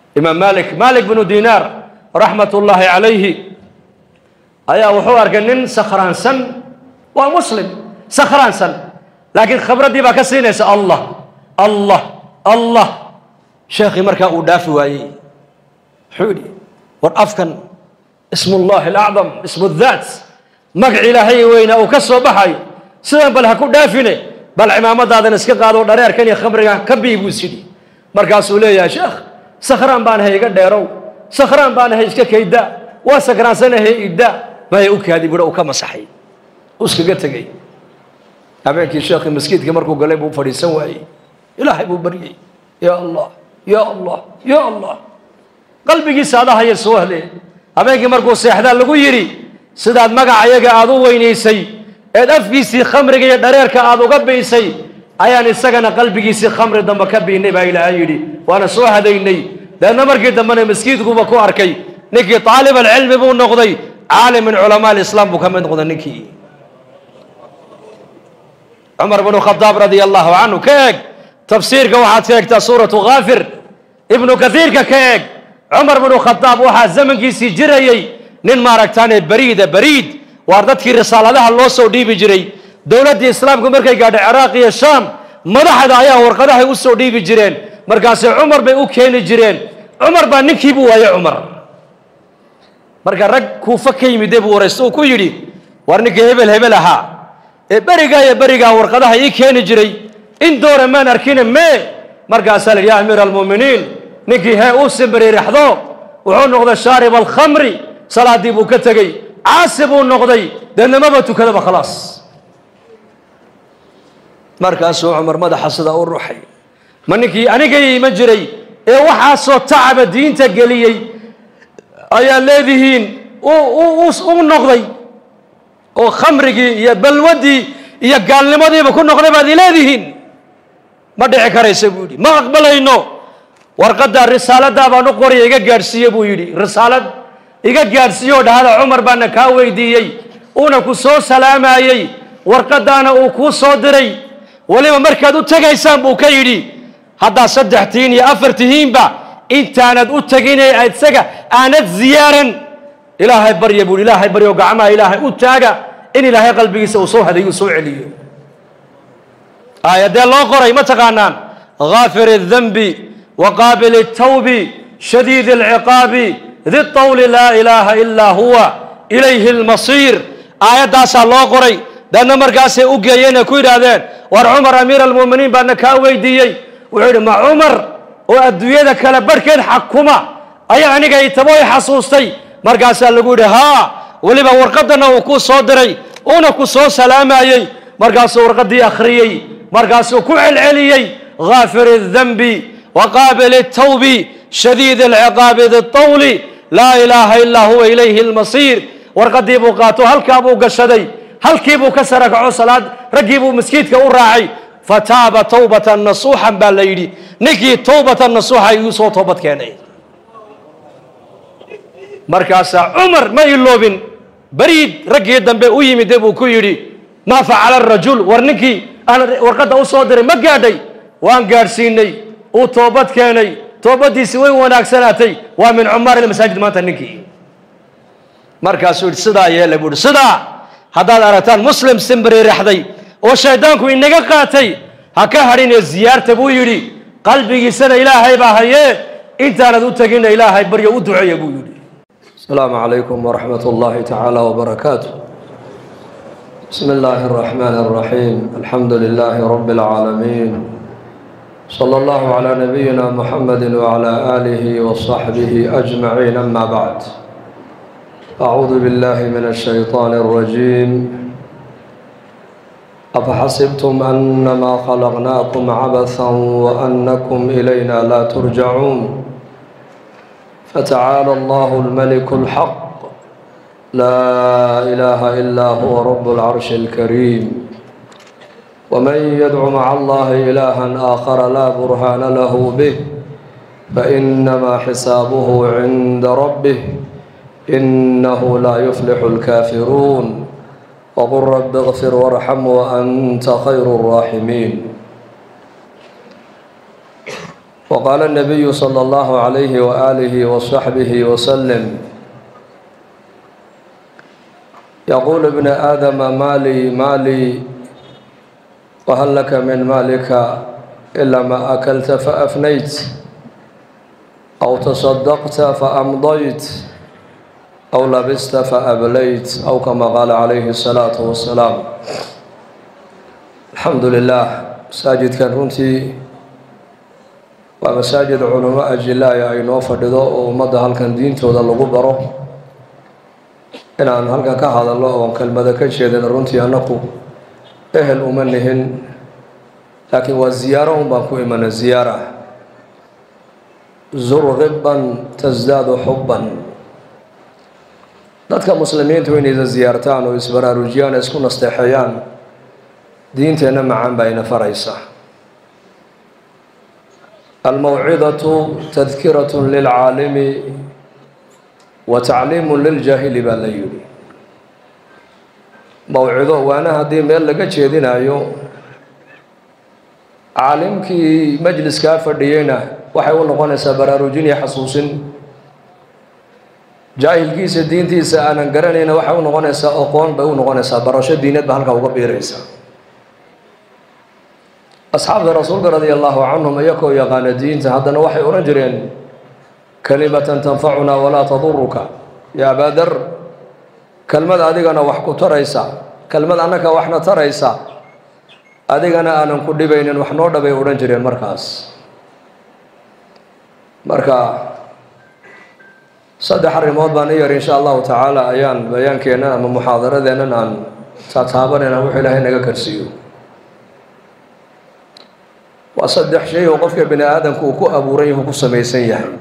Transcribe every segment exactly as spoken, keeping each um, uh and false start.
إمام مالك مالك بن دينار رحمة الله عليه أيا وحوار كنن سخران سن ومسلم سخران سن لكن خبرة دي بكسرين الله الله الله شيخي مركا ودافي واي حولي والأفكن اسم الله الأعظم اسم الذات مقع إلهي وين أو كسو بحي سيدان بل هكو دافني بل عمامة هذا نسكي قادوا دارير كان يخبرنا كبي بوسيدي مركا سولي يا شيخ سخران بان هي قد ديرو سخران بان هي اسكا كيدا وسخران سنة هي إدا ما هي أوكي هذه بدا أوكا مسحي أسكي قتقي أبيك يا شيخ مسكيت كمركو قليبو فريسان واي إلهي بو بريي يا الله يا الله يا الله قلبي سادة هي السوهلة أبيك مركو سيحدان لقو يري سداد مقع يقع عدو وينيسي أدفكيسي خمرك يا دريرك عدو قبيسي أيان السجن قلبي سي خمر دم كبي نبا إلى أيدي وأنا سوهديني لأن مركي دمنا مسكيت قوم كو أركي نكي طالب العلم بو نقضي عالم من علماء الإسلام بو كمان نقضي نكي عمر بن الخطاب رضي الله عنه كيك تفسير كوحات كيك سورة غافر ابن كثير كيك عمر بن الخطاب واحد زمن كيسي جريي نين ماركتاني بريد بريد واردتك الرسالة لها الله سو دي بجري دولة الإسلام كمركي قاعد عراقي الشام مدحد آياه ورقدها يوسو دي بجرين مركز عمر بي اوكين جرين عمر با نكي بو يا عمر مركز رق كوفا كيمي دي بو ورسو كو يري ورنكي هبل هبلها برقا يا برقا ورقدها يكين جري ان دور ما نركين مي مركز يا امير المؤمنين نكي هاي اوسم بري رحضو وحون نقضي شارب الخمر صلاة دي بو كتغي عاسبو نقضي لأن ما بتو كذا خلاص مركز عمر مدح صدا والروحي منكي أنا جاي مجري إيه وحاسو تعب الدين تقليي أيا الذين أو أو أو نقضي أو خمرجي يا بلودي يا قال لي ما دي بكون نقضي بعد الذين ما دعك ريسبودي ما أقبل إنه ورقد الرسالة ده بنقوري يجا جارسية بويدي رسالة يجا جارسية ده عمر بنا كاوي دي أنا كوسو سلام أيي ورقد أنا وكوسو دري ولما مركز تجايسان بوكيري هذا صدحتين يا أفرتين با أنت أنا أتجيني أتسجى أنا زيارا إلهي بري بقول إلهي بري وقعما إلهي أتجا إن إلهي قلبي يسوع هذا يسوع علي آية ده الله قرأ ما تقانان غافر الذنب وقابل التوب شديد العقاب ذي الطول لا إله إلا هو إليه المصير آية داس الله قرأ ده نمر قاسي أوجينا كوير هذين ور عمر أمير المؤمنين بأن كاوي ديي وعيد مع عمر وأدوية كلا بركين حكومة أي يعني جاي تبوي حصوصتي مرقاسي اللي ها واللي بورقدنا وكو صدري ونكو صو سلام أيي مرقاسي ورقدي أخريي مرقاسي كوع العليي غافر الذنب وقابل التوب شديد العقاب ذي الطول لا إله إلا هو إليه المصير ورقدي بوقاتو هل كابو قشدي هل كيبو كسرك عصلاد رقيبو مسكيتك وراعي فتاب توبة نصوحا بالليلي نكي توبة نصوحا يوسو توبة كاني مركز عمر ما يلوبن بريد رقي الدنبي ويمي ديبو كيري ما فعل الرجل ورنكي أنا ورقد أصدري ما قادي وان قارسيني وتوبة كاني توبة دي سوي وناك سنتي ومن عمار المساجد ما تنكي مركز صدا يا لبود صدا هذا أرتان مسلم سمبري رحدي وشيطانكم إنك قاتي هكا هرين الزيارة بو يري قلبي سنة إلهي باهي إنت أنا دوتكين إلهي بري ودعي بو يري السلام عليكم ورحمة الله تعالى وبركاته بسم الله الرحمن الرحيم الحمد لله رب العالمين صلى الله على نبينا محمد وعلى آله وصحبه أجمعين أما بعد أعوذ بالله من الشيطان الرجيم أفحسبتم أنما خلقناكم عبثا وأنكم إلينا لا ترجعون فتعالى الله الملك الحق لا إله إلا هو رب العرش الكريم ومن يدع مع الله إلها آخر لا برهان له به فإنما حسابه عند ربه إنه لا يفلح الكافرون وقل رب اغفر وارحم وأنت خير الراحمين وقال النبي صلى الله عليه وآله وصحبه وسلم يقول ابن آدم مالي مالي وهل لك من مالك إلا ما أكلت فأفنيت أو تصدقت فأمضيت أو لبست فأبليت أو كما قال عليه الصلاة والسلام. الحمد لله. مساجد كان runtii waa masaajid culamo ajilaaya ay noo fadhido oo ummadda halkan diintooda lagu baro. inaan halkan ka hadallo oon kelmada ka jeedin runtii annaku ehel uma nihin, laakiin waa ziyaaro un baan ku imana ziyaara. zur ghibban tasdaadu xubban. dadka muslimiintu inay ziyaartaan oo isbaraarujiyaan isku nasteexeeyaan diinteenna macaan baa ina faraysa. almawcidatu tadkiratun lilcaalimi wa tacliimun liljaahili baa la yidhi. mawcido waana haddii meel laga jeedinayo, caalimkii majliskaa fadhiyeyna waxay u noqonaysaa baraarujin iyo xasuusin. jaahilkiisa diintiisa aanan garanayna waxay u noqonaysaa aqoon bay u noqonaysaa, barasho diineed baa halkaa uga biiraysa. asxaabta rasuulka radia allahu canhum iyakoo yaqaana diinta haddana waxay odhan jireen kalimatan tanfacunaa walaa taduruka. yaa abaadar, kelmad adigana wax ku taraysa, kelmad annaka waxna taraysa, adigana aanan ku dhibaynin wax noo dhabay odhan jireen markaas. marka saddex arrimood baan i yar insha allahu tacaala ayaan bayaankeenna ama muxaadaradeennan aan taataabanayna wuxuu ilaahay naga karsiiyo. waa saddex shay oo qofka bini aadamku uu ku abuuran yahu ku samaysan yahay: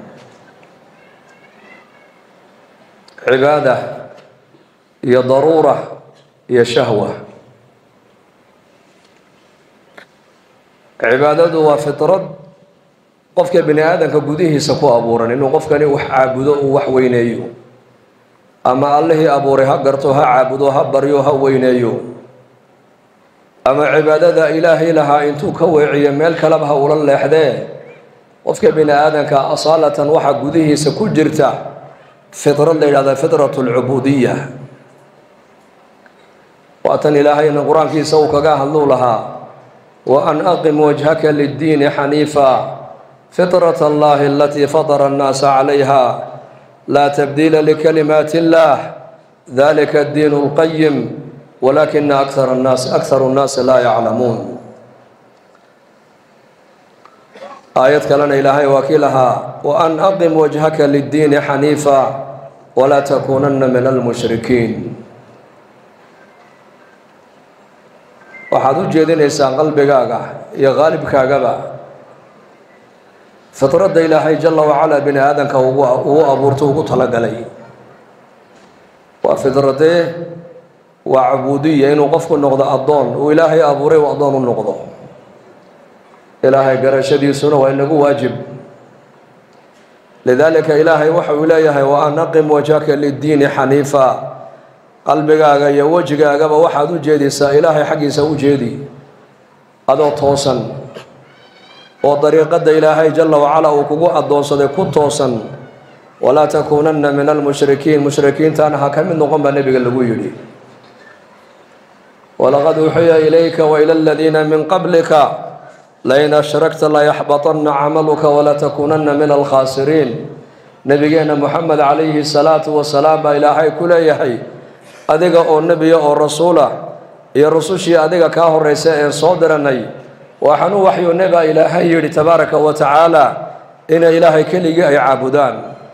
cibaada iyo daruura iyo shahwa. cibaadadu waa fitrad qofka bini aadamka gudihiisa ku abuuran, inuu qofkani wax caabudo uu wax weyneeyo, ama allihii abuuray ha garto, ha caabudo, ha baryo, ha weyneeyo, ama cibaadada ilaahay lahaa intuu ka weeciyo meel kaleba ha ula leexdee. qofka bini aadamka asaalatan waxaa gudihiisa ku jirta fitrad la yidhahda fitratu alcubuudiya. waatan ilaahayna qur-aankiisa uu kaga hadluu lahaa wa an aqim wajhaka liddiini xaniifa fitrat allahi alatii fatara annaasa calayha laa tabdiila likalimaati illaah dalika addiinu alqayim walakina akthara annaas akharu nnaasi laa yaclamuun. aayad kalena ilaahay waa kii lahaa wa an aqim wajhaka liddiini xaniifa walaa takuunanna min almushrikiin. waxaad u jeedinaysaa qalbigaaga iyo qaalibkaagaba fitradda ilaahay jalla wacalaa bini aadamka ugu abuurto ugu talagalay. waa fitradee waa cubuudiya, inuu qofku noqdo addoon, uu ilaahay abuuray uu addoon u noqdo. ilaahay garashadiisuna waa inagu waajib. lidaalika ilaahay waxa uu leeyahay wa an aqim wajhaka liddiini xaniifa. qalbigaaga iyo wejigaagaba waxaad u jeedisaa ilaahay xaggiisa u jeedi adoo toosan oo dariiqadda ilaahay jalla wacalaa uu kugu addoonsaday ku toosan. walaa takuunanna min almushrikiin. mushrikiintaana ha ka mid noqon baa nebiga lagu yidhi. walaqad uuxiya ilayka waila aladiina min qablika lain ashrakta layaxbaطanna camaluka walatakuunanna min alkhaasiriin. nebigeenna moxamed calayhi salaatu wasalaam baa ilaahay ku leeyahay adiga oo nebiya oo rasuula iyo rusushii adiga kaa horraysa een soo diranay waxaan u waxyoonnay baa ilaahay yidhi tabaaraka wa tacaala inay ilaahay keligii ay caabudaan.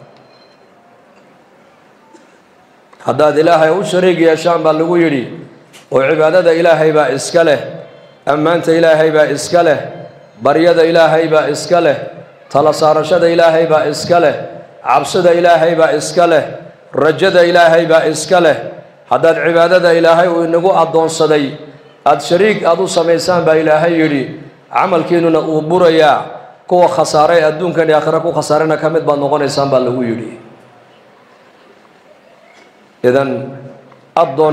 haddaad ilaahay u shariig yeeshaan baa lagu yidhi, oo cibaadada ilaahay baa iska leh, ammaanta ilaahay baa iska leh, baryada ilaahay baa iska leh, tala saarashada ilaahay baa iska leh, cabsida ilaahay baa iska leh, rajada ilaahay baa iska leh. haddaad cibaadada ilaahay uu inagu addoonsaday aada shariig aada u samaysaan baa ilaahay yidhi camalkiinuna uu burayaa, kuwa khasaaray adduunkan iyo aakhira ku khasaarana ka mid baad noqonaysaan baa lagu yidhi. idan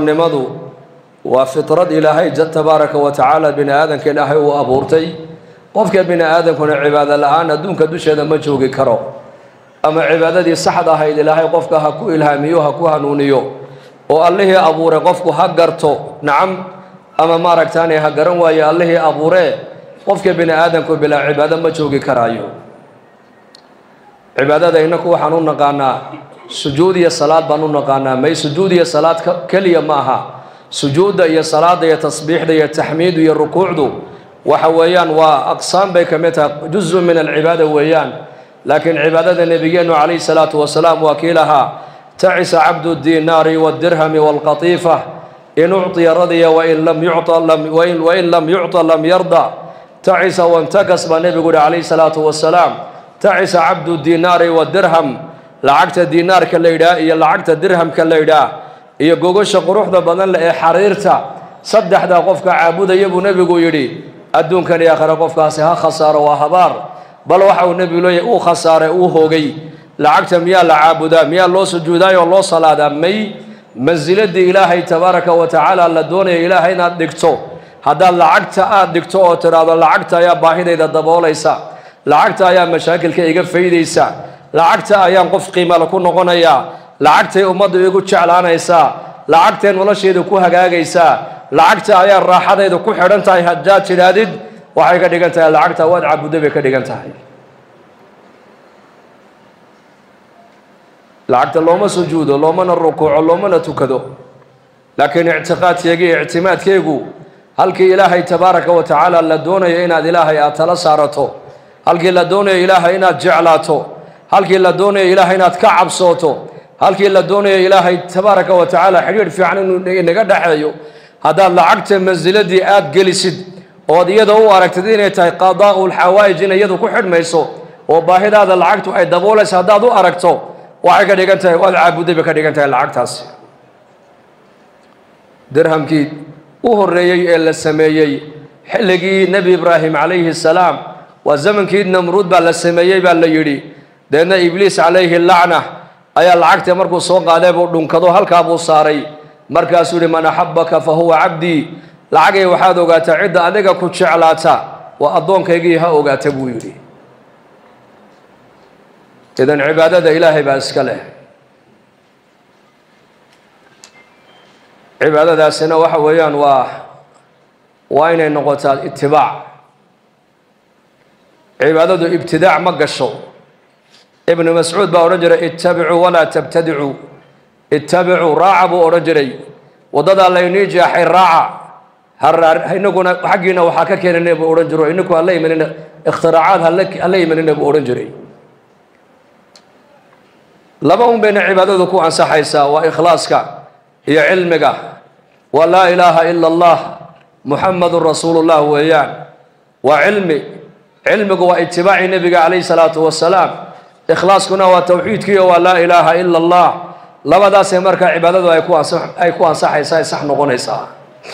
addoonnimadu waa fitrad ilaahay tabaaraka wa tacaala bini aadamka ilaahay uu abuurtay qofka bini aadamkuna cibaado la'aan adduunka dusheeda ma joogi karo ama cibaadadii saxda ahayd ilaahay qofka ha ku ilhaamiyo ha ku hanuuniyo oo allihii abuuray qofku ha garto nacam ama maaragtaanay ha garan waayo allihii abuuree qofka bini aadamku bilaa cibaado ma joogi karaayo cibaadada inaku waxaan u naqaanaa sujuud iyo salaad baan u naqaanaa may sujuud iyo salaad keliya ma aha sujuudda iyo salaada iyo tasbiixda iyo taxmiidu iyo rukuucdu waxa weeyaan waa aqsaam bay ka mid tahay juzu min alcibaada weeyaan laakiin cibaadada nabigeenu calayhi salaatu wasalaam waa kii lahaa tacisa cabdu diinaari wadirhami walqatiifa in ucطiya radiya wain lam yucطa wain lam yucطa lam yarda tacisa wantakas baa nebigu yihi calayhi salaatu wasalaam tacisa cabdu diinaari wadirham lacagta diinaarka la yidhaah iyo lacagta dirhamka la yidhaah iyo gogosha quruxda badan leh ee xariirta saddexdaa qofka caabudaya buu nebigu yidhi adduunkan iyo aakhira qofkaasi ha khasaaro waa habaar bal waxa uu nebigu leeyahay uu khasaaray uu hoogay lacagta miyaa la caabudaa miyaa loo sujuudaayoo loo salaadaa may mansiladii ilaahay tabaaraka wa tacaala la doonaya ilaahay inaad dhigto haddaad lacagta aad dhigto oo tidhaahdo lacagta ayaa baahidayda daboolaysa lacagta ayaa mashaakilka iga faydaysa lacagta ayaan qof qiimale ku noqonayaa lacagtay ummaddu igu jeclaanaysaa lacagtay nolosheedu ku hagaagaysaa lacagta ayaa raaxadayda ku xidhan tahay haddaad tidhaahdid waxay ka dhigan tahay lacagta waad caabudda bay ka dhigan tahay lacagta looma sujuudo loomana rukuuco loomana tukado laakiin ictiqaadkeega iyo ictimaadkeegu halkii ilaahay tabaaraka wa tacaala la doonayo inaad ilaahay aad tala saarato halkii la doonayo ilaahay inaad jeclaato halkii la doonayo ilaahay inaad ka cabsooto halkii la doonayo ilaahay tabaaraka wa tacaala xidhiidh fiican inuu inaga dhexeeyo haddaad lacagta mansiladii aad gelisid ood iyada u aragtid inay tahay qadaa'u lxawaa'ij in iyadu ku xidhmayso oo baahidaada lacagtu ay daboolayso haddaad u aragto waxay ka dhigan tahay waad caabudday bay ka dhigan tahay lacagtaasi dirhamkii u horreeyey ee la sameeyey xilligii nebi ibraahim calayhi salaam waa zamankii namruud baa la sameeyey baa la yidhi deedna ibliis calayhi lacna ayaa lacagta markuu soo qaaday buu dhunkado halkaa buu saaray markaasuu yihi man axabaka fa huwa cabdii lacagay waxaad ogaataa cidda adiga ku jeclaata waa addoonkaygii ha ogaata buu yidhi idan cibaadada ilaahay baa iska leh cibaadadaasina waxa weeyaan waa waa inay noqotaa itibaac cibaadadu ibtidaac ma gasho ibnu mascuud baa odhan jiray ittabicuu walaa tabtadicuu ittabicuu raaca buu odhan jiray waddadaa laynii jeexay raaca inaguna xaggiina waxaa ka keenana buu odhan jiro inaku hala imanina ikhtiraacad hala imanina buu odhan jiray laba un bayna cibaadadu ku ansaxaysaa waa ikhlaaska iyo cilmiga waa laa ilaaha ila allah muxamadun rasuulullah weeyaan waa cilmi cilmigu waa itibaaci nebiga calayhi salaatu wasalaam ikhlaaskuna waa tawxiidkiiyo waa laa ilaaha ila allah labadaasee markaa cibaadadu ay ku ansa ay ku ansaxaysaa ay sax noqonaysaa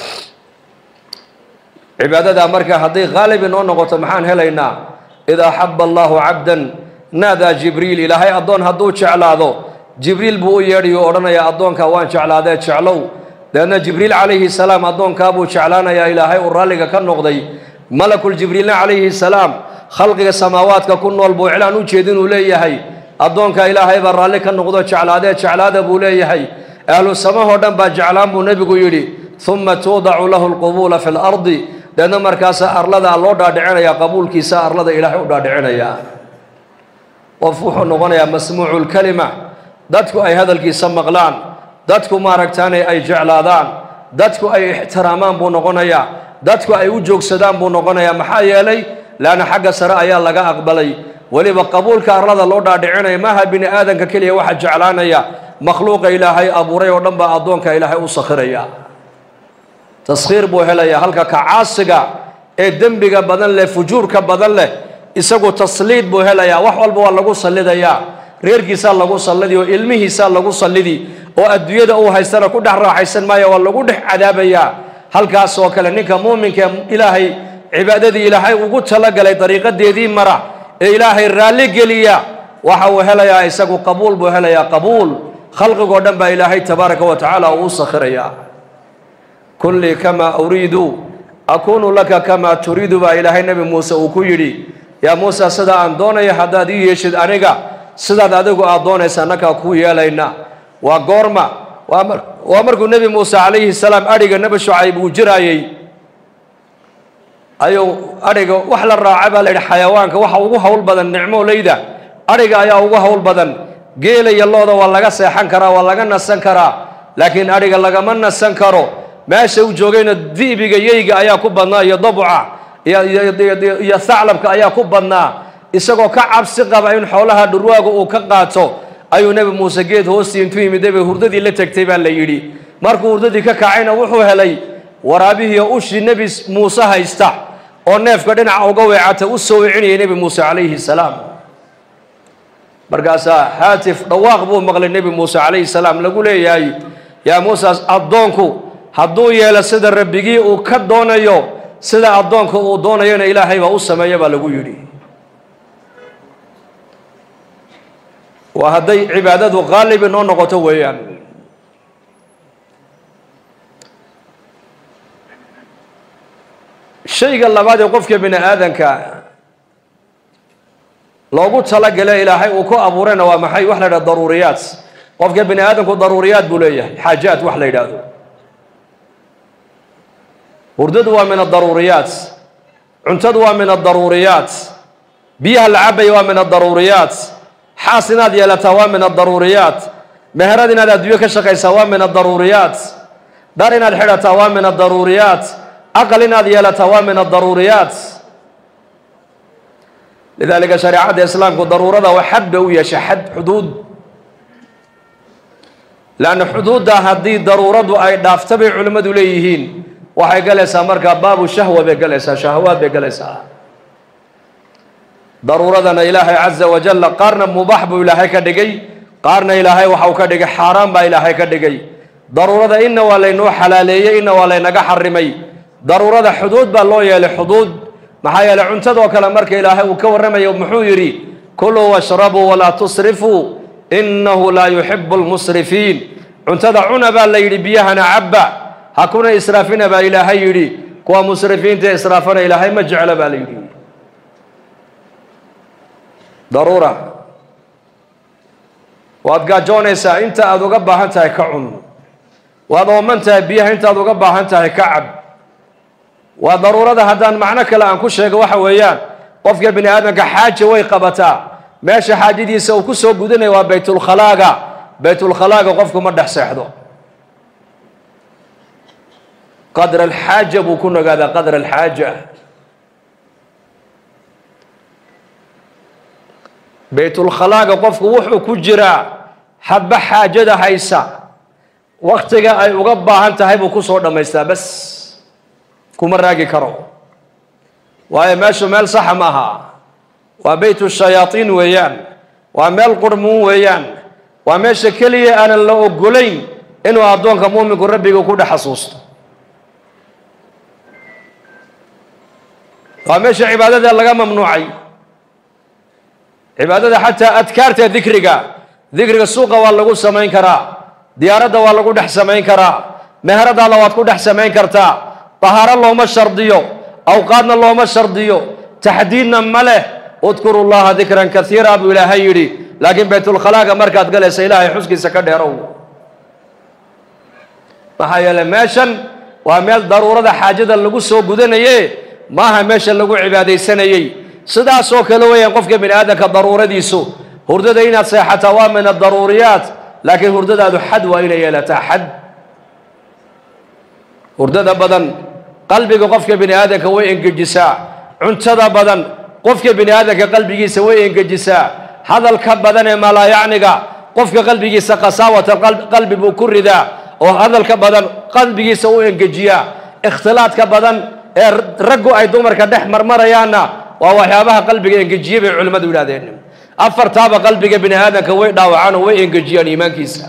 cibaadada marka hadday qaalib inoo noqoto maxaan helaynaa idaa axaba allahu cabdan naadaa jibriil ilaahay addoon hadduu jeclaado jibriil buu u yeedhayo odhanayaa addoonka waan jeclaadee jeclow deedna jibriil calayhi salaam addoonkaabuu jeclaanayaa ilaahay uu raalliga ka noqday malakul jibriilna calayhi salaam khalqiga samaawaadka ku nool buu iclaan u jeedinuu leeyahay addoonka ilaahay baa raalli ka noqdo jeclaadee jeclaada buu leeyahay ahlu samahoo dhan baa jeclaan buu nebigu yidhi uma tuudacu lahu lqubuula fi lardi deedna markaasa arlada loo dhaadhicinayaa qabuulkiisa arlada ilaahay u dhaadhicinayaa qof wuxuu noqonayaa masmuucu lkalima dadku ay hadalkiisa maqlaan dadku maaragtaane ay jeclaadaan dadku ay ixtiraamaan buu noqonayaa dadku ay u joogsadaan buu noqonayaa maxaa yeelay laana xagga sare ayaa laga aqbalay weliba qabuulka arlada loo dhaadhicinaya maaha bini aadanka keliya waxa jeclaanaya makhluuqa ilaahay abuuray oo dhan baa addoonka ilaahay u sakhiraya taskhiir buu helayaa halka ka caasiga ee dembiga badan leh fujuurka badan leh isagu tasliid buu helayaa wax walba waa lagu sallidayaa reerkiisaa lagu sallidi oo ilmihiisaa lagu sallidi oo adduunyada uu haystana ku dhex raaxaysan maayo waa lagu dhex cadaabayaa halkaas oo kale ninka muuminka ilaahay cibaadadii ilaahay ugu talagalay dariiqadeedii mara ee ilaahay raalli geliya waxa uu helayaa isagu qabuul buu helayaa qabuul khalqigoo dhan baa ilaahay tabaaraka wa tacaala uu sakhirayaa kullii kamaa uriidu akuunu laka kamaa turiidu baa ilaahay nebi muuse uu ku yidhi yaa muuse sida aan doonaya haddaad ii yeeshid aniga sidaad adigu aad doonaysa annakaa kuu yeelayna waa goorma waa markuu nebi muuse calayhi salaam adhiga nebi shucayb uu jiraayey ayuu adhiga wax la raaca baa la yidhi xayawaanka waxa ugu hawl badan nicmoolayda adhiga ayaa ugu hawl badan geela iyo looda waa laga seexan karaa waa laga nasan karaa laakiin adhiga lagama nasan karo meesha uu joogayna dibiga yeyga ayaa ku badnaa iyo dabuca iyo thaclabka ayaa ku badnaa isagoo ka cabsi qaba in xoolaha dhurwaaga uu ka qaato ayuu nebi muuse geed hoostii intuu yimid bay hurdadii la tegtay baa la yidhi markuu hurdadii ka kacayna wuxuu helay waraabihii oo ushii nebi muuse haysta oo neefka dhinaca uga weecata u soo wecinayay nebi muuse calayhi salaam markaasaa haatif dhawaaq buu maqlay nebi muuse calayhi salaam lagu leeyahay yaa muuse addoonku hadduu yeelo sida rabbigii uu ka doonayo sida addoonka uu doonayona ilaahay baa u sameeya baa lagu yidhi waa hadday cibaadadu qaalib inoo noqoto weeyaan shayga labaad ee qofka bini aadanka loogu talagala ilaahay uu ku abuurayna waa maxay wax la yidhahdo daruuriyaat qofka bini aadamku daruuriyaat buu leeyahay xaajaat wax la yidhaahdo hurdadu waa min adaruuriyaat cuntadu waa min adaruuriyaat biyaha la cabaya waa min adaruuriyaat xaas inaad yeelataa waa min adaruuriyaat meherad inaad adduunyo ka shaqaysaa waa min adaruuriyaat dhar inaad xidhataa waa min adaruuriyaat aqal inaad yeelataa waa min adaruuriyaat lidaalika shareecadda islaamku daruurada waa xad bay u yeeshay xad xuduud leanna xuduudda haddii daruuradu ay dhaafta bay culimmadu leeyihiin waxay galaysaa markaa baabu shahwa bay galaysaa shahawaad bay galaysaa daruuradana ilaahay caza wajalla qaarna mubaax buu ilaahay ka dhigay qaarna ilaahay waxa uu ka dhigay xaaraan baa ilaahay ka dhigay daruurada inna waa laynoo xalaaleeyey inna waa laynaga xarimay daruurada xuduud baa loo yeelay xuduud maxaa yeelay cuntadoo kale marka ilaahay uu ka warramayo muxuu yidhi kuluu washrabuu walaa tusrifuu innahu laa yuxibu lmusrifiin cuntada cuna baa la yidhi biyahana cabba ha kuna israafina baa ilaahay yidhi kuwa musrifiinta israafana ilaahay ma jecla baa la yidhi daruura waad gaajoonaysaa inta aad uga baahan tahay ka cun waad ooman tahay biyaha intaad uga baahan tahay ka cab waa daruurada haddaan macno kale aan ku sheego waxa weeyaan qofka bini aadamka xaaja way qabataa meesha xaajadiisa uu ku soo gudanaya waa baytulkhalaaga baytulkhalaaga qofku ma dhex seexdo qadra alxaaja buu ku nagaadaa qadra alxaaja baytulkhalaaga qofku wuxuu ku jiraa hadba xaajada haysa waktiga ay uga baahan tahay buu ku soo dhammaystaa bas kuma raagi karo waayo meeshu meel saxa ma aha waa baytu shayaatiin weeyaan waa meel qurmuun weeyaan waa meesha keliya aanan la ogolayn inuu addoonka muuminku rabbiga ku dhex xasuusto waa meesha cibaadada laga mamnuucay cibaadada xataa adkaarta dikriga dikriga suuqa waa lagu samayn karaa diyaaradda waa lagu dhex samayn karaa meheradaada waad ku dhex samayn kartaa طهارة الله ما شرطيه أوقاتنا الله ما شرطيه تحديدنا مله اذكروا الله ذكرا كثيرا بإلهي يري لكن بيت الخلاق مركز قال يا إلهي حسكي سكر يرو ما هي لماشن ومال ضرورة حاجة اللي قصوا جودنا يه ما هم ماشن اللي قو عبادة سنة يه صدا سوك لو ينقفك من هذا كضرورة دي سو هردة دينا صحة من الضروريات لكن هردة هذا حد وإلى يلا حد hurdada badan qalbiga qofka bini aadamka way engejisaa cuntada badan qofka bini aadamka qalbigiisa way engejisaa hadalka badan ee malaayacniga qofka qalbigiisa qasaawata qalbi buu ku ridaa oo hadalka badan qalbigiisa u engejiyaa ikhtilaadka badan ee raggu ay dumarka dhex marmarayaanna waa waxyaabaha qalbiga engejiyay bay culimadu yidhaahdeen afartaaba qalbiga bini aadamka way dhaawacaan oo way engejiyaan iimaankiisa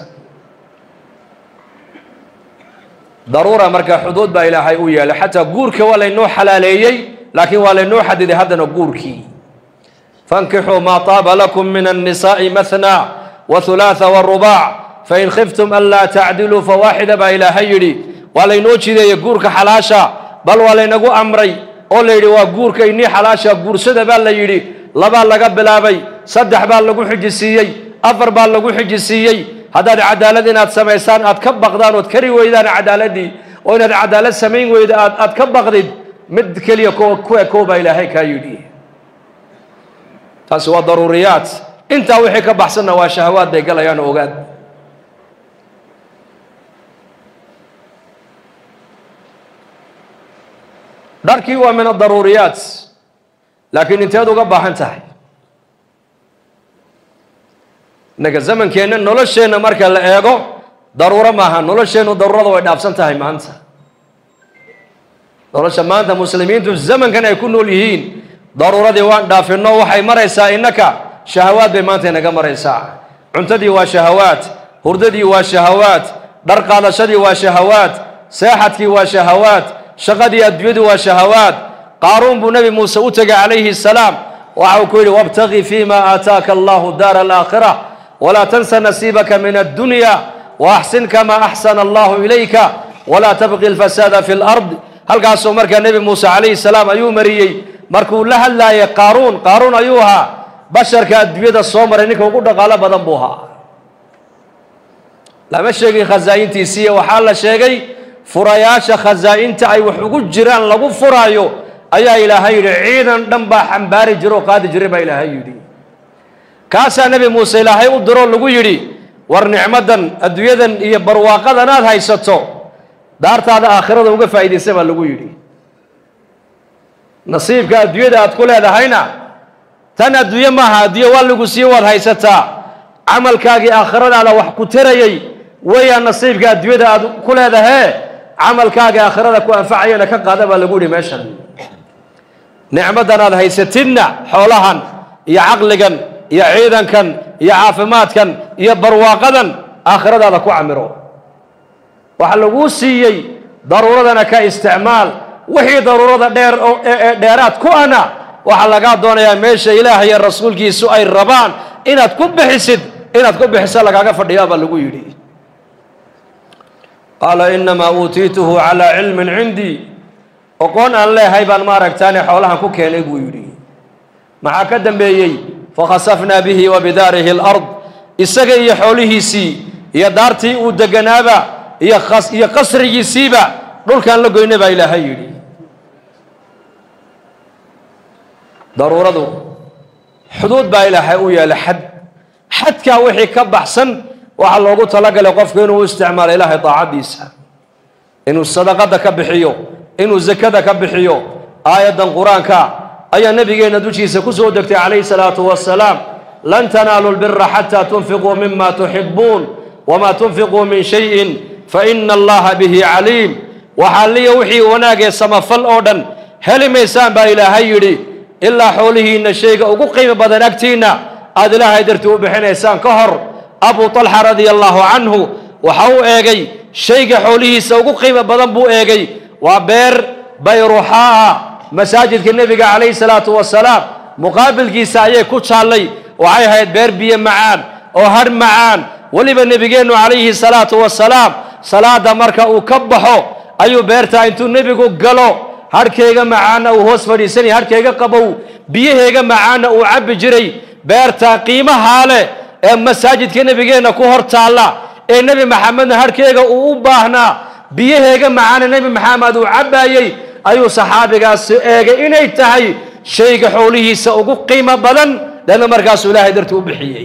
ضرورة مركا حدود با إلهي ويا حتى جورك ولا إنه حلاليي لكن ولا إنه حدد هذا نجوركي فانكحوا ما طاب لكم من النساء مثنى وثلاث والرباع فإن خفتم ألا تعدلوا فواحدة با إلهي ولا إنه كذا يجورك حلاشة bal waa laynagu amray oo la yidhi waa guurka inii xalaasha guursada baa la yidhi labaa laga bilaabay saddex baa lagu xijisiiyey afar baa lagu xijisiiyey haddaad cadaalad inaad samaysaan aad ka baqdaan ood kari weydaan cadaaladii oo inaad cadaalad samayn weyda aad aad ka baqdid mid keliya ku ekoo baa ilaahay kaa yidhi taasi waa daruuriyaad intaa wixii ka baxsanna waa shahawaad bay galayaan ogaad dharkii waa min adaruuriyaat laakiin inteed uga baahan tahay innaga zamankeenna nolosheenna marka la eego daruuro maaha nolosheennu daruurada way dhaafsan tahay maanta nolosha maanta muslimiintu zamankan ay ku nool yihiin daruuradii waan dhaafinno waxay maraysaa innaka shahawaad bay maanta inaga maraysaa cuntadii waa shahawaad hurdadii waa shahawaad dhar qaadashadii waa shahawaad seexadkii waa shahawaad shaqadii adduunyadu waa shahawaad qaaruun buu nebi muuse u tegay calayhi salaam waxa uu ku yidhi wabtaqi fiima aataaka allahu daara alaakhira walaa tansa nasiibaka min addunya waaxsin kamaa axsana allahu ilayka walaa tabqi alfasaada fi lard halkaasuu markaa nebi muuse calayhi salaam ayuu mariyey markuu la hadlaayay qaaruun qaaruun ayuu ahaa basharka adduunyada soo maray ninka ugu dhaqaalo badan buu ahaa lama sheegin khasaa'intiisiiyo waxaa la sheegay furayaasha khasaa'inta ay wax ugu jiraan lagu furaayo ayaa ilaahay yidhi ciidan dhan baa xambaari jira oo qaadi jiray baa ilaahay yidhi kaasaa nebi muuse ilaahay u diroo lagu yidhi war nicmadan adduunyadan iyo barwaaqadan aad haysato daartaada aakhirada uga faa'iidaysa baa lagu yidhi nasiibka adduunyada aad ku leedahayna tan adduunye maaha adduunye waa lagu siiye waad haysataa camalkaagii aakhiradaada wax ku tarayay weeyaan nasiibka adduunyada aad ku leedahee camalkaaga aakhirada ku anfacayana ka qaada baa lagu yidhi meeshan nicmadan aad haysatidna xoolahan iyo caqligan iyo ciidankan iyo caafimaadkan iyo barwaaqadan aakhiradaada ku camiro waxa laguu siiyey daruuradana ka isticmaal wixii daruurada dheer oo dheeraad ku ana waxaa lagaa doonayaa meesha ilaahay iyo rasuulkiisu ay rabaan inaad ku bixisid inaad ku bixiso lagaaga fadhiyaa baa lagu yidhi qaala inamaa uutiituhu calaa cilmin cindii oqoon aan leehay baan maaragtaane xoolahan ku keenay buu yidhi maxaa ka dambeeyey fakhasafnaa bihi wa bidaarihi alard isaga iyo xoolihiisii iyo daartii uu deganaaba iyo iyo qasrigiisiiba dhulkaan la goynay baa ilaahay yidhi daruuradu xuduud baa ilaahay u yeelay xad xadkaa wixii ka baxsan waxaa loogu talagalay qofku inuu u isticmaalo ilaahay daacaddiisa inuu sadaqada ka bixiyo inuu zakada ka bixiyo aayaddan qur-aanka ayaa nabigeenna dushiisa ku soo degtay calayhi salaatu wasalaam lan tanaalu lbira xataa tunfiquu mima tuxibuun wamaa tunfiquu min shayin faina allaha bihi caliim waxaa liya wixii wanaagee samafal oo dhan heli maysaan baa ilaahay yidhi ilaa xoolihiinna shayga ugu qiimo badan agtiinna aad ilaahay dartii u bixinaysaan ka hor abu talxa radia allahu canhu waxa uu eegay shayga xoolihiisa ugu qiimo badan buu eegay waa beer bayruxaa masaajidka nebiga calayhi salaatu wasalaam muqaabilkiisa ayay ku taallay waxay ahayd beer biyo macaan oo hadh macaan weliba nebigeennu calayhi salaatu wasalaam salaada marka uu ka baxo ayuu beertaa intuu nebigu galo hadhkayga macaana uu hoos fadhiisanaya hadhkayga qabow biyaheega macaana uu cabbi jiray beertaa qiimahaa leh ee masaajidka nebigeenna ku hor taalla ee nebi maxamedna hadhkeega uu u baahnaa biyaheega macaana nebi maxamed uu cabbaayey ayuu saxaabigaasi eegay inay tahay shayga xoolihiisa ugu qiimo badan leanna markaasuu ilaahay dartii u bixiyey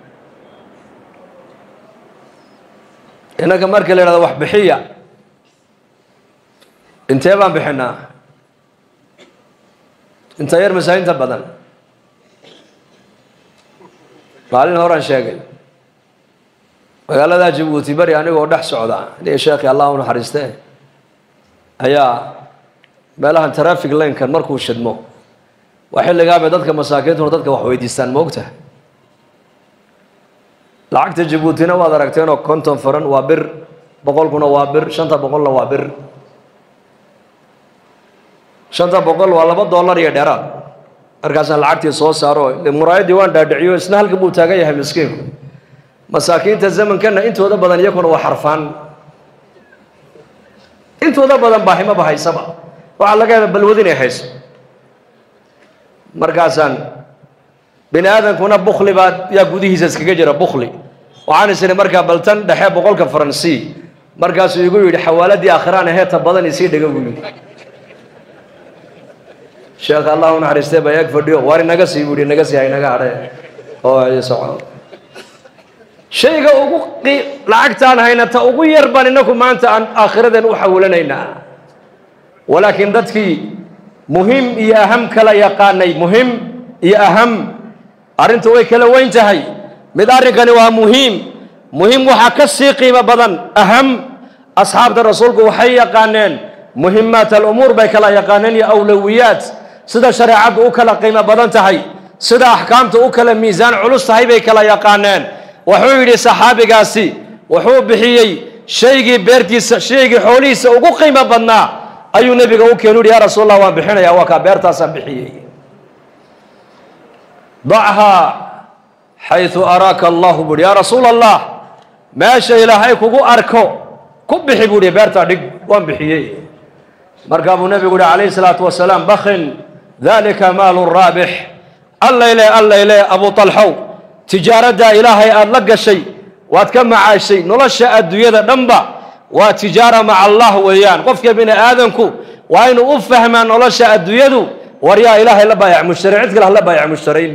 innaga marka la yidhahdo wax bixiya intee baan bixinaa inta yar masaahinta badan maalin horaan sheegay magaalada jabuuti bari anigoo dhex socda aniga sheekhi allah u naxariiste ayaa meelahan traffic lanekan markuu shidmo waa xilligaabay dadka masaakiintuna dadka wax weydiistaan moogta lacagta jabuutina waad aragteenoo konton faran waa bir boqolkuna waa bir shanta boqolna waa bir shanta boqol waa laba dollar iyo dheeraad markaasaan lacagtii soo saaro muraayaddii waan dhaadhiciyo isna halkan buu taagan yahay miskiinku masaakiinta zamankana intooda badan iyakuna waa xarfaan intooda badan baahimaba haysaba وعلى كذا بالودين يحس مركزان بني آدم كنا بخلي بعد يا جودي هيزس كجرا بخلي وعن سنة مركز بلتن ده حب بقولك فرنسي مركز يقولوا حوالات دي آخران هي تبادل يصير يقولوا شيخ الله ونحرسته بياك فيديو واري نجس يقولي نجس يا نجا عليه أو يسوع شيء أقول لعكتان هنا تأقول يربان إنكم ما أنت عن آخرة وحولنا هنا ولكن ذاتك مهم يا أهم كلا يقاني مهم يا أهم أرنتوا كلا وين تهي مدارك أنوا مهم مهم وحكسي قيمة بدن أهم أصحاب الرسول وحي يقانين مهمات الأمور بكلا يقانين يا أولويات سدا شريعة وكلا قيمة بدن تهي سدا أحكام وكلا ميزان علوس تهي بكلا يقانين وحولي صحابي قاسي وحو بحيي شيء بيرتي شيء حوليس وقو قيمة بدنا أي نبي قو كانوا يا رسول الله وبحنا يا وكا بيرتا سبحيي ضعها حيث أراك الله بودي يا رسول الله ماشي إلى هيك وقو أركو كبحي بودي بيرتا دق وان بحيي مركب النبي يقول عليه الصلاة والسلام بخن ذلك مال الرابح الله إليه الله إليه أبو طلحو تجارة دا إلهي أطلق الشيء واتكمع على الشيء نلشأ الدنيا دنبا وتجارة مع الله ويان قفك بين آذنكو وين أفهم أن نلشأ الدنيا وريا إلهي لبايع مشتري عدك له لبايع مشترين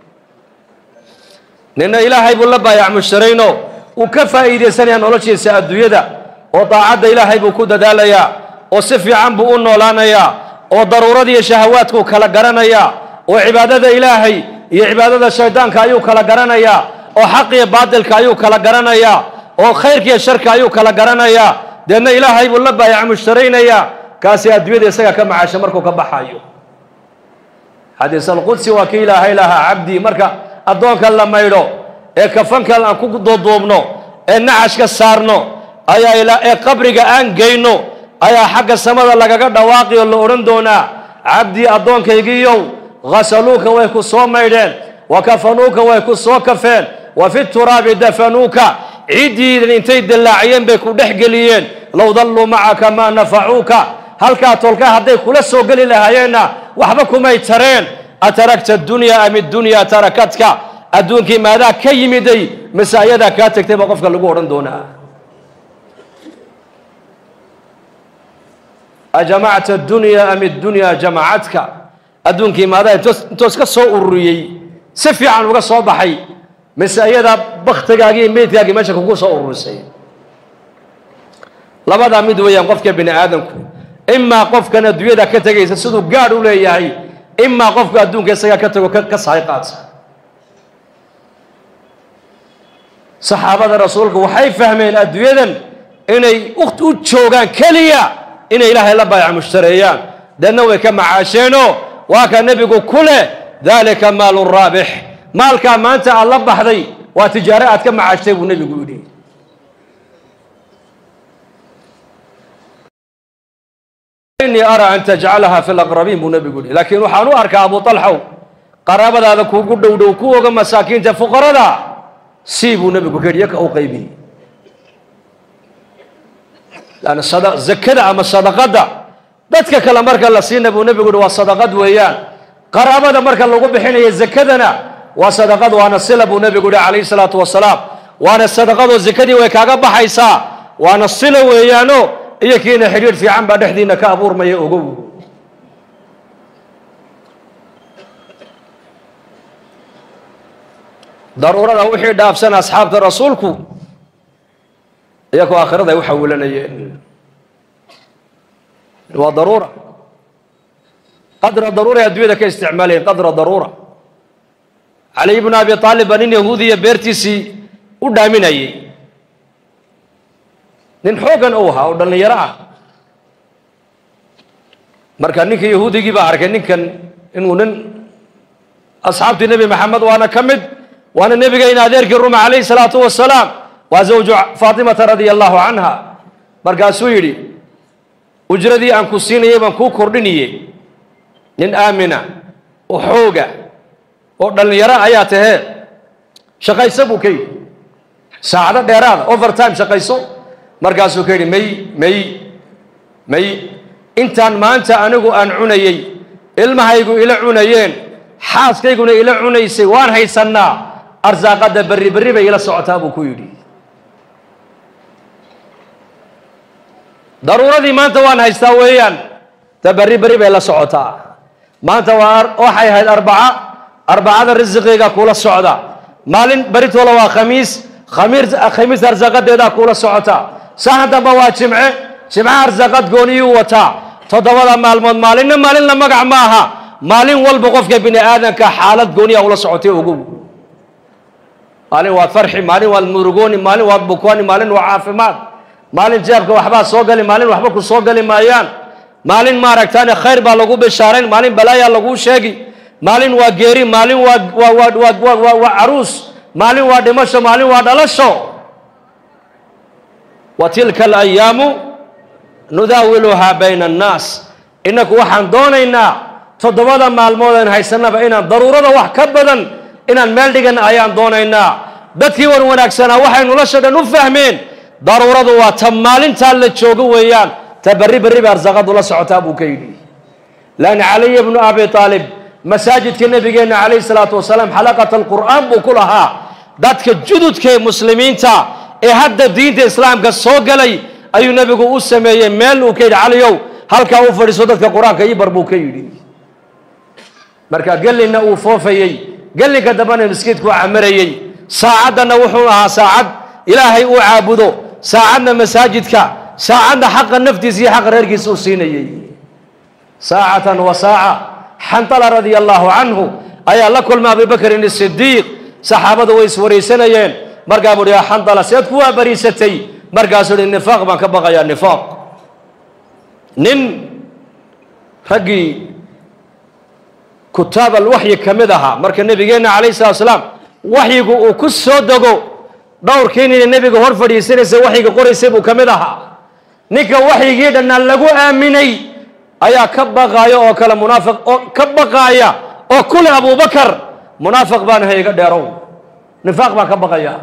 لأن إلهي يقول لبايع مشترين وكفى إيدي سنة نلشأ الدنيا وطاعد إلهي بكود داليا وصفي عن بؤون نولانيا وضرورة دي شهواتكو كلا قرانيا وعبادة إلهي iyo cibaadada shaydaanka ayuu kala garanayaa oo xaq iyo baadilka ayuu kala garanayaa oo khayrka iyo sharka ayuu kala garanayaa deedna ilaahay buu la baayac mushtaraynaya kaasi adduunyada isaga ka macaasho markuu ka baxayo xadiis al-qudsi waa kii ilaahay lahaa cabdi marka addoonka la maydho ee kafanka aan ku dodoobno ee nacashka saarno ayaa ila ee qabriga aan geyno ayaa xagga samada lagaga dhawaaqi oo la oran doonaa cabdi addoonkaygiiyow غسلوك ويكسو ميدين وكفنوك ويكسو كفين وفي التراب دفنوك عيدي انتي دلاعيين بيكو دحقليين لو ضلوا معك ما نفعوك هل كاتولك هدي كل سو قلي لهاينا وحبكم يترين أتركت الدنيا أم الدنيا تركتك أدونك ماذا كيمدي مسايدا كاتك تبقى قفك اللقورن دونا أجمعت الدنيا أم الدنيا جمعتك adduunkii maada intoos ka soo ururiyay si fiican uga soo baxay masaayada baktigaagii meedkaagii meesha kugu soo ururisay labada mid weeyaan qofka bini aadamku imma qofkan adduunyada ka tagaysa sidoo gaar u leeyahay imma qofka adduunka isaga ka tago ka saayqaad saxaabada rasuulku waxay fahmeen adduunyadan inay waqti u joogaan kaliya inay ilaahay la baayac mushtareeyaan dadna way ka macaasheeno وكان النبي كله ذلك مال الرابح مال كان ما أنت الله بحذي وتجارات كم عشتي والنبي يقول لي إني أرى أن تجعلها في الأقربين والنبي يقول لي لكن وحنو أركب أبو طلحة قرابة هذا كوكو دودو كوكو مساكين فقراء سيبوا النبي يقول لي أو قيبي لأن الصدق زكدة أما الصدقة ده dadka kala marka la siinay buu nabigu waa sadaqad weeyaan qaraabada marka lagu bixinayo zakadana waa sadaqad waana sila buu nabigu alayhi salaatu wasalaam waana sadaqado zakadii way kaaga baxaysaa waana sila weeyaano iyo kiina xiriir fiican ba dhexdiina ka abuurmaya ogow daruurada wixii dhaafsan asxaabta rasuulku iyagoo aakhirada ay u xawilanayeen وضرورة قدر ضرورة الدنيا كاستعمالين قدر ضرورة علي بن أبي طالب أن يهودي بيرتسي ودامين أي نحوكا أوها ودن يراه مركان نيك يهودي جيبا عركان نيك إنه نن أصحاب النبي محمد وأنا كمد وأنا النبي جاي نادير الروم عليه الصلاة والسلام وزوج فاطمة رضي الله عنها مركان سويري وجردي أن كسيني يبان كو كردني نن آمنة وحوجة ودن يرى آياته شقيسة بوكي ساعة ديران أوفر تايم شقيسة مركزو كيري مي مي مي intaan maanta anigu aan cunayay ilmahaygu ila cunayeen xaaskayguna ila cunaysay waan haysanaa arsaaqada berri berri bay ila socotaa buu ku yidhi daruuradii maanta waan haystaa weeyaan ta berri berri bay la socotaa maanta waa waxay ahayd arbaca arbacada risqiga kula socda maalin baritoola waa khamiis khamiis khamiis arsaaqadeeda kula socota sahan damba waa jimce jimce arsaaqad gooniyu wata todobada maalmood maalinna maalin la magac maaha maalin walba qofka bini aadanka xaalad gooniya ula socotay ugu maalin waa farxi maalin waa murugooni maalin waa bukooni maalin waa caafimaad maalin jeebka waxba soo gali maalin waxba ku soo gali maayaan maalin ma aragtaan khayr baa lagu bishaarayn maalin balaaya lagu sheegi maalin waa geeri maalin waa waa waa waa waa aruus maalin waa dhimasho maalin waa dhalasho wa tilka al-ayyaamu nudaawiluhaa bayna annaas inaku waxaan doonaynaa toddobada maalmood aan haysanaba inaan daruurada wax ka badan inaan meel dhigan ayaan doonaynaa dadkii wan wanaagsanaa waxay nolosha dhan u fahmeen daruuradu waa ta maalintaa la joogo weeyaan ta berri berri ba arsaaqadu la socotaa buu ka yidhi lan caliy ibnu abi aalib masaajidka nabigeena calayhi salaatu wasalaam xalaqata alqur'aan buu ku lahaa dadka jududka ee muslimiinta ee hadda diinta islaamka soo galay ayuu nabigu u sameeyey meel uu ka yidhi caliyow halkaa u fadhiiso dadka qur-aanka ii bar buu ka yidhi marka gelina uu foofayey gelinka dambana miskiidku camarayey saacaddana wuxuu ahaa saacad ilaahay uu caabudo saacadna masaajidka saacadna xaqa naftiisa iyo xaqa reerkiisa uu siinayey saacatan wa saaca xantala radia allahu canhu ayaa la kulma abubakrin isidiiq saxaabadu way iswaraysanayeen markaa buu yihi xantala seed kuwaa bariisatay markaasuu yihi nifaaq baan ka baqayaa nifaaq nin raggii kutaab alwaxyi ka mid ahaa marka nabigeenna calayhi salatu wasalaam waxyigu uu ku soo dego dhowrkii nin nebiga hor fadhiisanaysa waxyiga qoraysay buu ka mid ahaa ninka waxyigii dhannaan lagu aaminay ayaa ka baqaaya oo kale munaafiq oo ka baqaaya oo kule abubakar munaafiq baan hayga dheerow nifaaq baan ka baqayaa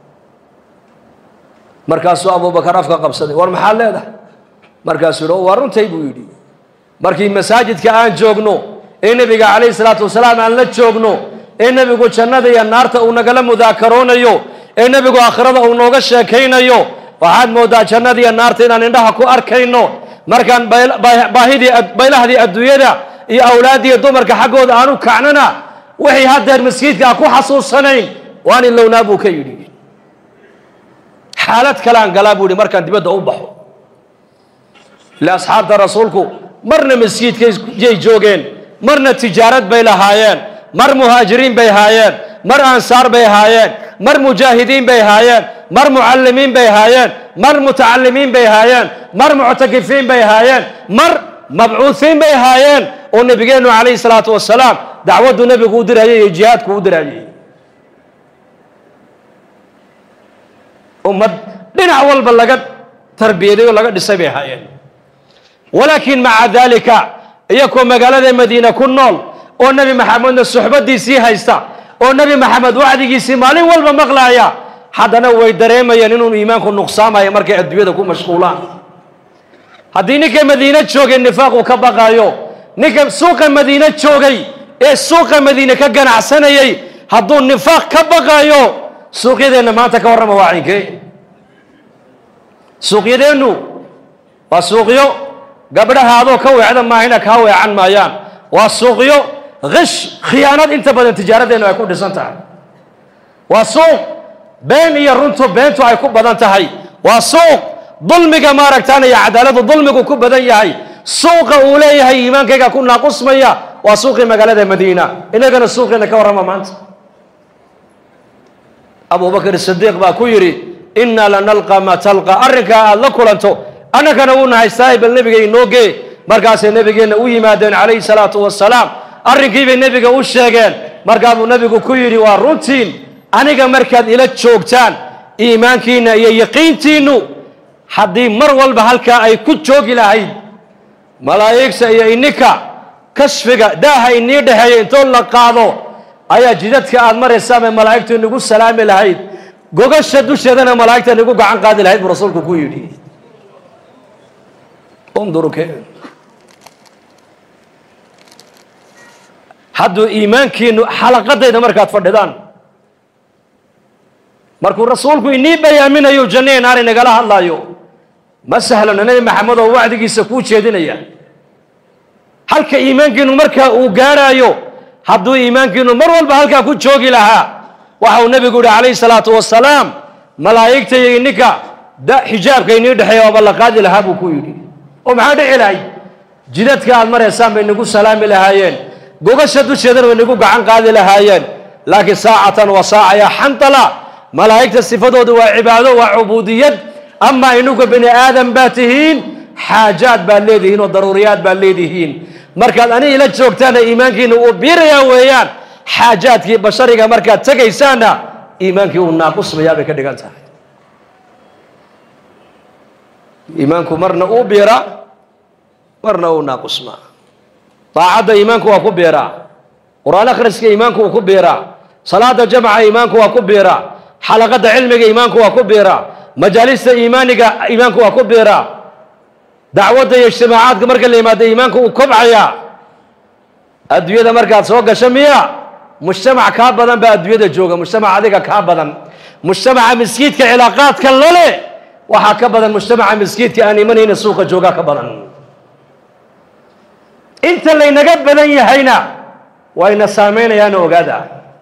markaasuu abubakar afka qabsaday war maxaa leedahay markaasuu yidhi waa runtay buu yidhi markii masaajidka aan joogno ee nabiga calayhi salaatu wasalaam aan la joogno ee nabigu jannada iyo naarta uu nagala mudaakaroonayo ee nabigu aakhirada uu nooga sheekaynayo waxaad moodaa jannada iyo naarta inaan indhaha ku arkayno markaan baahidii baylahdii adduunyada iyo awlaadiyo dumarka xaggooda aanu kacnana wixii haddeer maskiidka ku xasuusanayn waan illownaa buu ka yidhi xaalad kale aan galaa buu yidhi markaan dibadda u baxo ila asxaabta rasuulku marna maskiidkay joogeen marna tijaarad bay lahaayeen mar muhaajiriin bay haayeen mar ansaar bay haayeen mar mujaahidiin bay haayeen mar mucallimiin bay haayeen mar mutacallimiin bay haayeen mar muctakifiin bay haayeen mar mabcuuhiin bay haayeen oo nabigeenu calayhi salaatu wasalaam dacwaddu nabigu u dirayay iyo jihaadku u dirayay ummad dhinac walba laga tarbiyaday oo laga dhisay bay haayeen walaakiin maca dalika iyakoo magaalada madiina ku nool oo nabi maxamedna suxbadiisii haysta oo nabi maxamed wacdigiisii maalin walba maqlaaya haddana way dareemayeen inuu iimaanku nuqsaamayo markay adduunyada ku mashquulaan haddii ninka madiina joogay nifaaqu ka baqaayo ninka suuqa madiina joogay ee suuqa madiina ka ganacsanayay hadduu nifaaq ka baqaayo suuqyadeenna maanta ka warrama waa cinkee suuqyadeennu waa suuqyo gabdhaha adoo ka weecda maahina kaa weecan maayaan waa suuqyo gish khiyaanad inta badan tijaaradeennu ay ku dhisan tahay waa suuq been iyo runtu beentu ay ku badan tahay waa suuq dulmiga maaragtaan iyo cadaaladu dulmigu ku badan yahay suuqa uu leeyahay iimaankayga ku naaqusmaya waa suuqii magaalada madiina inagana suuqeena ka warrama maanta abubakar sidiiq baa ku yidhi innaa lanalqa ma talqa arrinkaa aad la kulanto annagana wuu nahay saahibal nebiga inoogee markaasay nebigeenna u yimaadeen calayhi salaatu wasalaam arrinkii bay nebiga u sheegeen markaa buu nebigu ku yidhi waa runtiin aniga markaad ila joogtaan iimaankiinna iyo yaqiintiinnu haddii mar walba halkaa ay ku joogi lahayd malaa'igta iyo ininka kashfiga daaha inii dhexeeya intoo la qaado ayaa jidadka aad maraysaabay malaa'igtu inagu salaami lahayd gogasha dusheedana malaa'igta inagu gacan qaadi lahayd buu rasuulku ku yidhi unduru hadduu iimaankiinu xalaqadayda markaad fadhidaan markuu rasuulku inii bayaaminayo janno iyo naar inagala hadlaayo ma sahlana nebi maxamed oo wacdigiisa kuu jeedinaya halka iimaankiinu markaa uu gaaraayo hadduu iimaankiinu mar walba halkaa ku joogi lahaa waxa uu nebigu yihi calayhi salaatu wasalaam malaa'igta iyo ininka da xijaabka inii dhexeeya ooba la qaadi lahaa buu ku yidhi oo maxaa dhici lahay jidadka aad maraysaan bay nagu salaami lahaayeen gogasha dusheedana way nagu gacan qaadi lahaayeen laakiin saacatan wa saaca yaa xantala malaa'igta sifadoodu waa cibaado waa cubuudiyad ama inugu bini aadam baa tihiin xaajaad baad leedihiin oo daruuriyaad baad leedihiin markaad ani ila joogtaana iimaankiina uu biirayaa weeyaan xaajaadkii bashariga markaad tegaysaana iimaankii uu naaqusmayaa bay ka dhigan tahay iimaanku marna uu biira marna uu naaqusmaa daacadda iimaanku waa ku biiraa qur'aan akhriska iimaanku uu ku biiraa salaada jamca iimaanku waa ku biiraa xalaqada cilmiga iimaanku waa ku biiraa majaalista iimaaniga iimaanku waa ku biiraa dacwadda iyo ijtimaacaadka marka la yimaado iimaanku uu kobcayaa adduunyada markaad soo gasho miya mujtamac kaa badan baa adduunyada jooga mujtamac adiga kaa badan mujtamaca miskiidka cilaaqaadka lale waxaa ka badan mujtamaca miskiidka aan imanayna suuqa joogaa ka badan inta laynaga badan yahayna wayna saameynayaana ogaada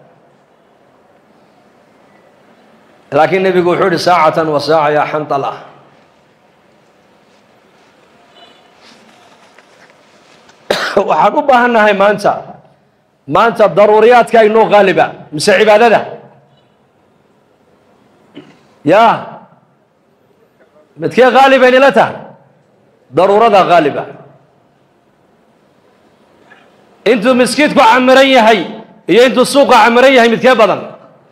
laakiin nebigu wuxuu yihi saacatan wa saaca yaa xantala waxaan u baahan nahay maanta maanta daruuriyaadka inoo qaaliba mise cibaadada ya midkee qaalibayn ila tahay daruurada qaaliba intuu miskiidku camiran yahay iyo intuu suuqa camiran yahay midkee badan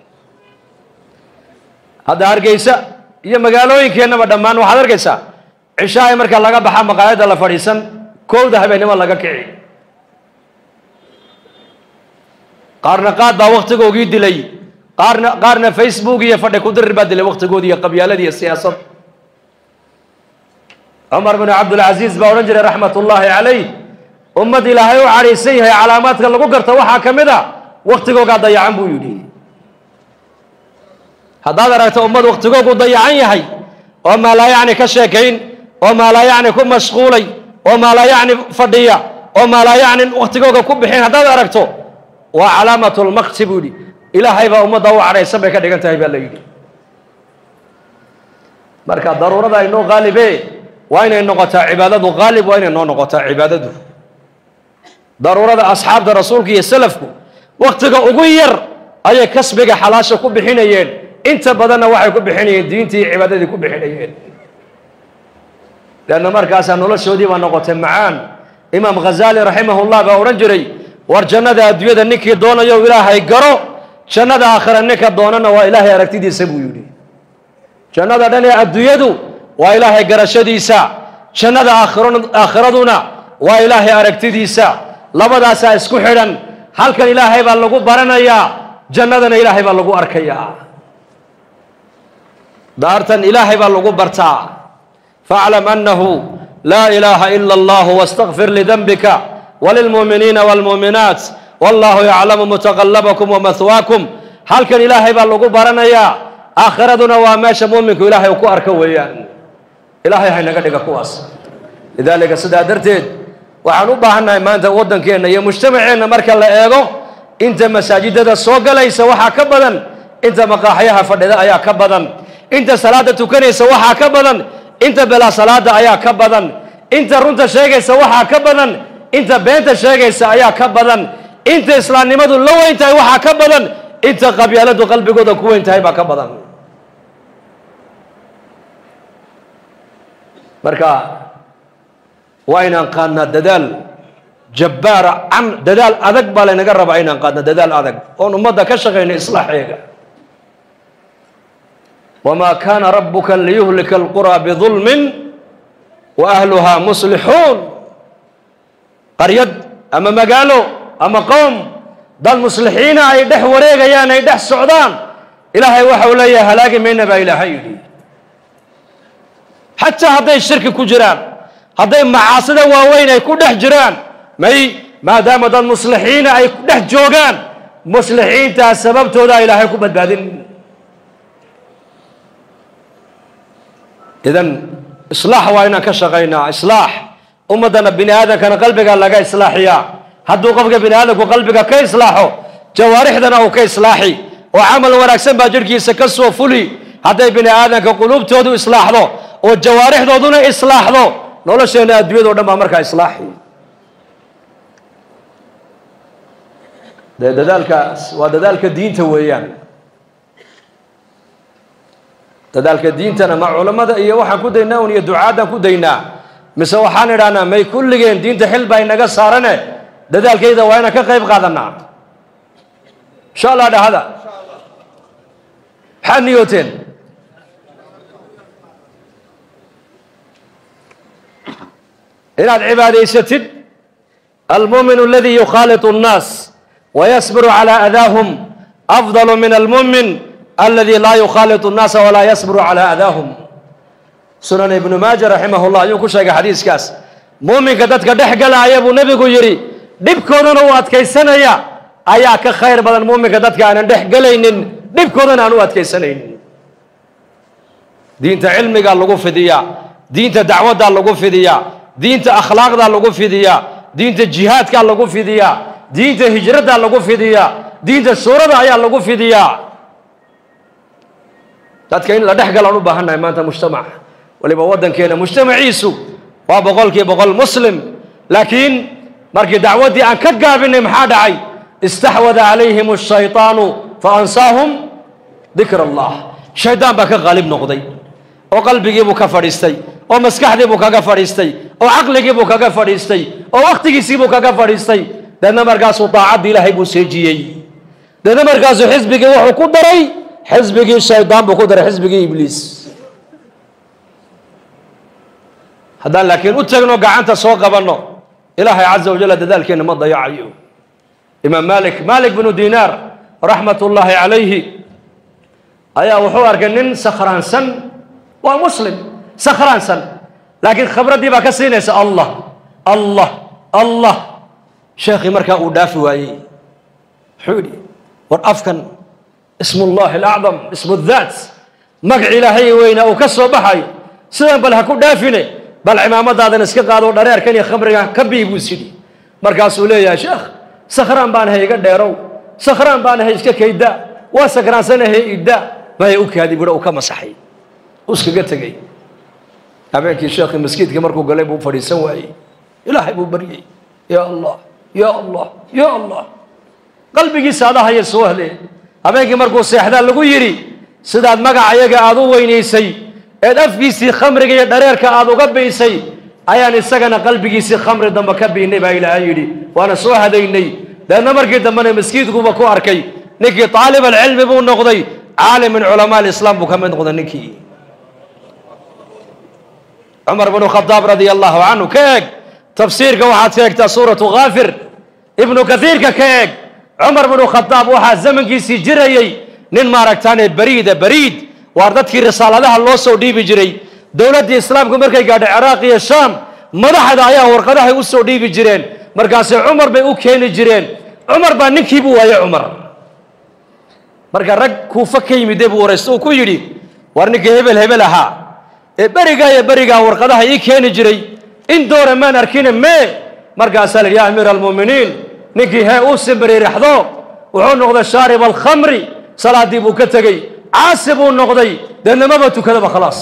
hadda hargeysa iyo magaalooyinkeennaba dhammaan waxaad arkaysaa cishahay marka laga baxa maqaayadda la fadhiisan kowda habeenimo laga kici qaarna qaad baa waktigoogii dilay qaarna qaarna facebook iyo fadhi ku dirir baa dilay waktigoodii iyo qabyaalada iyo siyaasad cumar bin cabdulcaziiz baa odhan jiray raxmat ullaahi calayh ummad ilaahay u cadhaysan yahay calaamaadka lagu garta waxaa ka mid a waktigoogaa dayacan buu yidhi haddaad aragto ummad waktigoogu dayacan yahay oo maalaa yacni ka sheekayn oo maalaa yacni ku mashquulay oo maalaa yacni fadhiya oo maalaa yacni waktigooga ku bixin haddaad aragto waa calaamatu lmaqti buu yidhi ilaahay baa ummadda u cadhaysan bay ka dhigan tahay baa la yidhi marka daruurada inoo qaalibe waa inay noqotaa cibaadadu qaalib waa inay noo noqotaa cibaadadu daruurada asxaabta rasuulka iyo salafku waktiga ugu yar ayay kasbiga xalaasha ku bixinayeen inta badanna waxay ku bixinayeen diintii iyo cibaadadii ku bixinayeen leanna markaasaa noloshoodii baa noqotay macaan imaam ghazaali raximahullah baa odhan jiray war jannada adduunyada ninkii doonayo ilaahay garo jannada aakhira ninka doonana waa ilaahay aragtidiisa buu yidhi jannada dhan ee adduunyadu waa ilaahay garashadiisa jannada aakhiraduna waa ilaahay aragtidiisa labadaasaa isku xidhan halkan ilaahay baa lagu baranayaa jannadana ilaahay baa lagu arkayaa daartan ilaahay baa lagu bartaa faaclam annahu laa ilaaha ila allahu wastakfir lidanbika walilmuuminiina waalmuuminaat wallahu yaclamu mutaqallabakum wamahwaakum halkan ilaahay baa lagu baranayaa aakhiraduna waa meesha muuminku ilaahay uu ku arko weeyaan ilaahay haynaga dhiga kuwaas lidaalika sidaa darteed waxaan u baahannahay maanta waddankeenna iyo mujtamaceenna marka la eego inta masaajidada soo galaysa waxaa ka badan inta maqaaxyaha fadhida ayaa ka badan inta salaada tukanaysa waxaa ka badan inta belaa salaada ayaa ka badan inta runta sheegaysa waxaa ka badan inta beenta sheegaysa ayaa ka badan inta islaamnimadu la weyn tahay waxaa ka badan inta qabyaaladu qalbigooda ku weyn tahay baa ka badan marka waa inaan qaadnaa dadaal jabbaara can dadaal adag baa laynaga rabaa inaan qaadna dadaal adag oon ummadda ka shaqayno islaaxeega wamaa kaana rabbuka liyuhlika alquraa bidulmin wa ahluhaa muslixuun qaryad ama magaalo ama qowm dad muslixiina ay dhex wareegayaan ay dhex socdaan ilaahay waxau leeyahay halaagi mayna baa ilaahay yidhi xataa hadday shirki ku jiraan hadday macaasida waaweyn ay ku dhex jiraan may ما دام دad مصلحين أي دح جوغان مصلحين تا سبب تودا إلهي كو بدبادين إذن إصلاح وإنا كشغينا إصلاح أمدنا بني آدم كان قلبك لغا إصلاحيا هدو قفك بني آدم وقلبك كي إصلاحه جوارحنا أو كي إصلاحي وعمل ونكسن باجركي سكسو فلي هذا بني آدم كقلوب تودو إصلاح له والجوارح دون إصلاح له نولا شينا أدوية دون ما أمرك إصلاحي ده ذلك وذلك الدين تويان ذلك الدين تنا مع علماء ده إيه واحد كودينا وني دعاء كودينا مسوا حنا أنا ما يكون لي دين تحل بين نجس صارنا ذلك إذا وأنا كقيب قادنا إن شاء الله ده هذا حنيوتين إلى العبادة ستد المؤمن الذي يخالط الناس ويصبر على أذاهم أفضل من المؤمن الذي لا يخالط الناس ولا يصبر على أذاهم سنن ابن ماجه رحمه الله يقول شيء حديث كاس مؤمن كدت كدح قال يا ابو نبي يري دب كودن واد كيسنيا ايا كخير بدل مؤمن كدت كان دح قلينن دب كودن ان واد كيسنين دينت علمي قال لو فديا دينت دعوه قال لو فديا دينت اخلاق قال لو فديا دينت جهاد قال لو فديا دينت هجرة قال لو فديا دينت سوره ايا لو فديا dadka in la dhex galo u baahanay maanta mujtamac waliba wadankeena mujtamaciisu waa boqolkiiba boqol muslim laakiin markii dacwadii aan ka gaabinay maxaa dhacay istahwada alayhim ash-shaytaanu fa ansaahum dhikr Allah shaydaan baa ka qalib noqday oo qalbigii buu ka fadhiistay oo maskaxdii buu kaga fadhiistay oo aqligii buu kaga fadhiistay oo waqtigiisii buu kaga fadhiistay dadna markaas uu taacadii Ilaahay buu seejiyay dadna markaas xisbigii wuxuu ku daray حزبي الشيطان بقدر حزبي إبليس هذا لكن أتجنو قعنت سوق بنو إلهي عز وجل ذلك إنما ضيع عيو إمام مالك مالك بن دينار رحمة الله عليه أيا وحوار كنن سخران سن ومسلم سخران سن لكن خبر دي بكسين الله الله الله شيخي مركا ودافي واي حولي والأفكن اسم الله الأعظم اسم الذات مقع إلهي وين أو كسو بحي سيدان بل هكو دافني بل عمامة هذا نسكي قادوا دارير كان يخبرنا كبي بوسيدي مركاسو لي يا شيخ سخران بان هي قد ديرو سخران بان هي اسكي كيدا وسكران سنة هي إدا ما هي أوكي هذه بدا أوكا مسحي أسكي قتقي أبيك يا شيخ مسكيت كمركو قليبو فريسان واي إلهي بو بريي يا الله يا الله يا الله قلبي سادة هي السوهلي habeenkii markuu seexdaa lagu yiri sidaad magac ayaga aad u weynaysay ee afkiisii khamriga iyo dhareerka aad uga beysay ayaan isagana qalbigiisii khamri damba ka biinay baa Ilaahay yiri waana soo hadaynay dadna markii dambana masjiidkuba ku arkay ninkii taalib ilmi buu noqday caalim min ulama islaam buu ka mid noqday ninkii Umar ibn Khattab radiyallahu anhu kaag tafsiirka waxaad sheegtaa suuratu Ghafir ibn Kathir ka kaag عمر بن الخطاب وها زمن كيسي جريي نين ماركتاني بريد بريد واردتك رسالة لها الله سو دي بجري دولة الإسلام كم مركي قاعد عراق يا الشام مدحد آياه ورقدها يوسو دي بجرين مركاس عمر بي اوكين جرين عمر با نكيبو يا عمر مركا رق كوفا كيمي ديبو ورسو كو يري ورنك هبل هبلها بريقا يا بريقا ورقدها يكين جري ان دور ما نركين مي مركاس يا أمير المؤمنين نكي هاي أوسم بري رحضو وحون نقضي شارب الخمر صلاة دي بوكتغي عاسبو نقضي لأن ما بتو كذا خلاص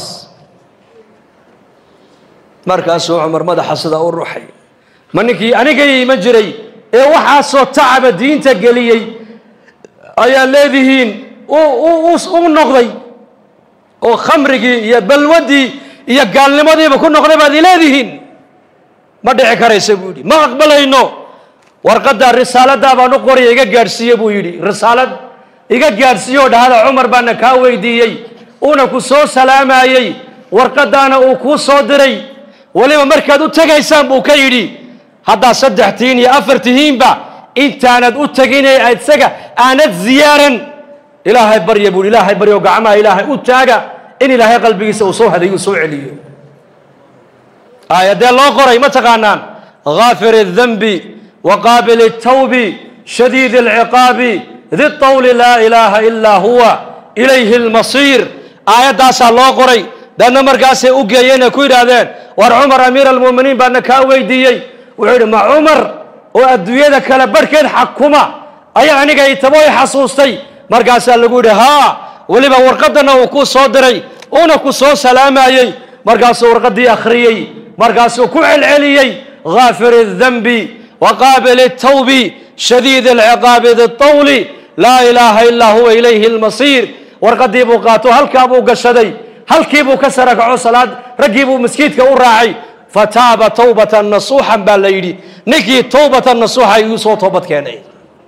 مركز عمر مدى حسد أو الروحي منكي أنا جاي مجري إيه وحاسو تعب الدين تقليي أيا الذين أو أو أو نقضي أو خمرجي يا بلودي يا قال لي ماذا بكون نقضي بعد الذين ما دعك ريسبودي ما أقبله ورقد الرسالة دا بانو قوري إيجا جارسية بو يدي رسالة إيجا جارسية ودهالا عمر بانا كاوي دي اونا كسو سلام آيي ورقد دانا او كسو دري ولما مركدو تغيسان بو كيدي هدا صدحتين يا أفرتهين با انتاند او تغيني ايتساقا آنت زيارا إلهي بريا بول إلهي بريا وقعما إلهي او تاقا إن إلهي قلبي سوصوه هذا يسوع عليه آية دي الله قرأي ما تقانان غافر الذنب وقابل التوب شديد العقاب ذي الطول لا إله إلا هو إليه المصير آيات داسا الله قري دانا مرقاسي أقيينا كويدا ذين وار عمر أمير المؤمنين بأنك كاوي ديي وعيد مع عمر وأدوية كالبركين حكومة أي يعني قاي تبوي حصوصتي مرقاسي اللي ها ولما ورقدنا وكو صدري ونكو صو سلامي مرقاسي ورقدي أخريي مرقاسي كو العليي غافر الذنب وقابل التوب شديد العقاب ذي الطول لا إله إلا هو إليه المصير ورقدي بوقاتو هل كابو قشدي هل كيبو كسرك عصلاد رقيبو مسكيتك وراعي فتاب توبة نصوحا بالليلي نكي توبة نصوحا يوسو توبة كاني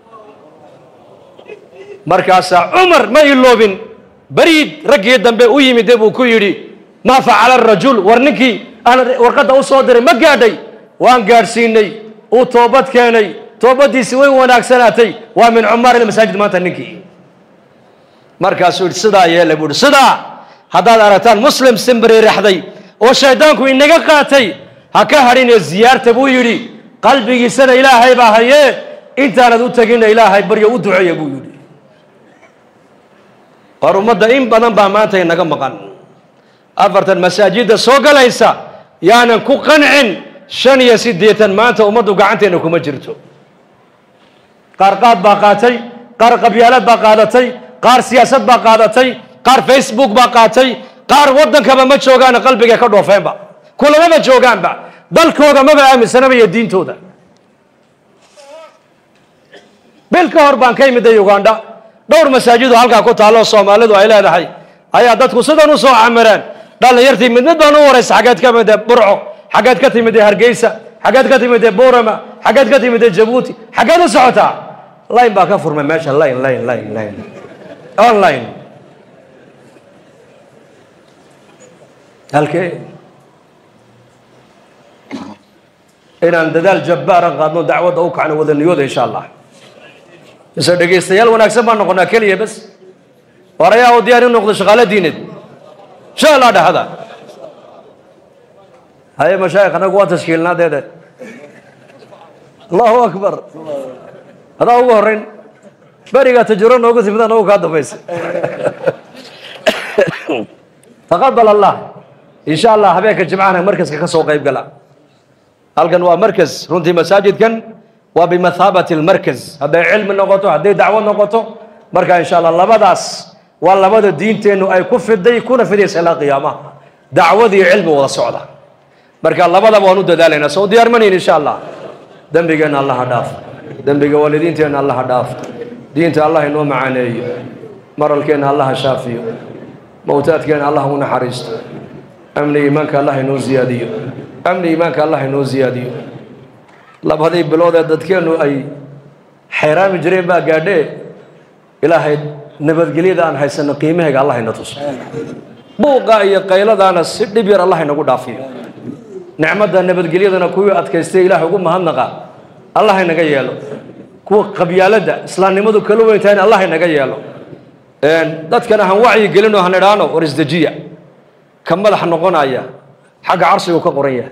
مركاسا عمر ما يلوبن بريد رقي الدنبي ويمي ديبو كيري ما فعل الرجل ورنكي أنا ورقد أصدري ما قادي وان قارسيني وتوبة كاني توبة دي سوي وناك سناتي ومن عمار المساجد ما تنكي مركاسو صدا يلا بود صدا هذا أرتان مسلم سمبري رحدي وشيطانكو إنك قاتي هكا هرين الزيارة بو يري قلبي سنة إلهي باهي انت أنا دو تقين إلهي بري ودعي بو يري قرمد إن بدن بامانتي إنك مقان أفرت المساجد سوق ليس يعني كو قنع شن يسدية مانتا ومدو قعنتي إنكو مجرتو قارقات باقاتي قار قبيالات باقاتي قار سياسات باقاتي قار فيسبوك باقاتي قار ودن كما ما جوغان قلبك كدو فين با كل ما جوغان با دلكودا ما بامن سنه يا دينتودا بالكور بان كيمد يوغاندا دور مساجد halka ku taalo Soomaalidu ay leedahay ayaa dadku sidan u soo camireen dhalinyartii mid mid baan u wareys xageed ka mid burco xageed ka timid Hargeysa xageed ka timid Boorama xageed ka timid Djibouti xageed u socota line baa ka furmay meesha line line line line online halkee inaan dadaal jabbaaran qaadno dacwada u kacno wadaniyooda insha Allah isoo dhageystayaal wanaagsan baan noqonaa kaliya bas warayaa oo diyaar u noqdo shaqaale diineed insha Allah dhahada hay mashaayikh anagu waa tashkiilnaadeeda Allahu akbar hada ugu horeyn bariga tajiro noogu simidana oo ka dambeysay taqabbal Allah إن شاء الله هبيك الجمعة مركز كسو قيب قلا هلكن هو مركز رنتي مساجد كان وبمثابة المركز هذا علم نقطه هذا دعوة نقطه مركز إن شاء الله الله بدأس والله بدأ الدين تينو أي كفر دي يكون في دي سلا قيامة دعوة دي علم ولا صعدة مركز الله بدأ وانود ذلنا سعودي أرمنين إن شاء الله دم بيجنا الله هداف دم بيجا والدين تينا الله هداف دين تي الله إنه معاني مر الكين الله شافي موتات كين الله هو نحرست أمن إيمانك الله إنه زيادية أمن إيمانك الله إنه زيادية لبهذه بلاد دتكينو أي حرام جريم بقى قاعدة إلهي نبض جليد عن حيث قيمه الله إنه تص بوقا يقيل دانا سد بير الله إنه قد عفيه نعمة نبض جليد أنا كوي أتكستي إله يقول مهنقا الله إنه جياله كو قبيلة ده إسلام نمدو كلوه تاني الله إنه جياله إن دتكنا هم وعي قلنا هنرانو ورزدجية كمل حنقونا يا حق عرسه كقرية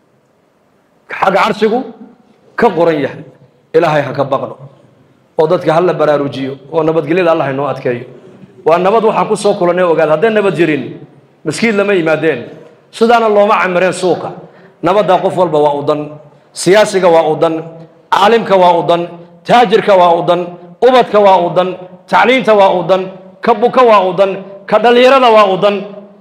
حق عرسه كقرية إلهي حكبقنا وضدك هلا براروجيو ونبض قليل الله إنه أتكيو والنبض وحكو سوق لنا وقال هذين نبض جرين مسكين لما يمادين سودان الله ما عمرين سوقا نبض قفل بواودن سياسي كواودن عالم كواودن تاجر كواودن أبد كواودن تعليم كواودن كبو كواودن كدليرة كواودن